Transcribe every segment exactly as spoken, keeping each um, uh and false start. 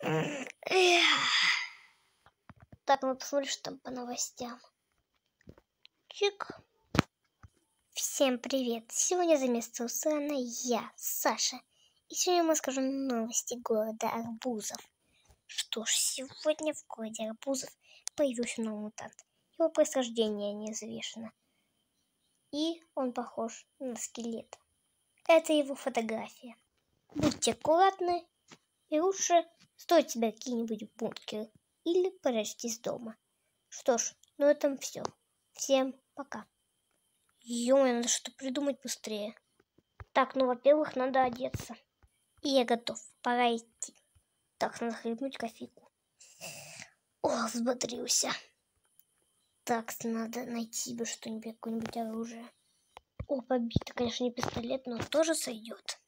Так, ну посмотрим, что там по новостям. Чик. Всем привет! Сегодня за место Усана я, Саша. И сегодня мы скажем новости города Арбузов. Что ж, сегодня в городе Арбузов появился новый мутант. Его происхождение неизвестно. И он похож на скелет. Это его фотография. Будьте аккуратны и лучше стойте себе какие-нибудь бункеры или прячьтесь дома. Что ж, на этом все. Всем пока. Ё-моё, надо что придумать быстрее. Так, ну, во-первых, надо одеться. И я готов. Пора идти. Так, надо хлебнуть кофейку. О, взбодрился. Так, надо найти бы что-нибудь, какое-нибудь оружие. О, побито, конечно, не пистолет, но тоже сойдет.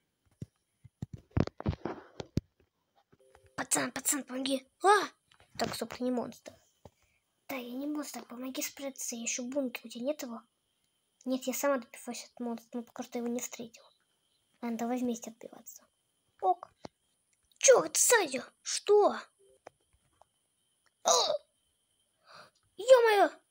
Пацан, пацан, помоги. А! Так, стоп, не монстр. Да, я не монстр, помоги спрятаться, я еще бункер, у тебя нет его? Нет, я сама добиваюсь от монстра, но пока что его не встретил. Ладно, давай вместе отбиваться. Ок. Чёрт, сзади! Что? Ё-моё!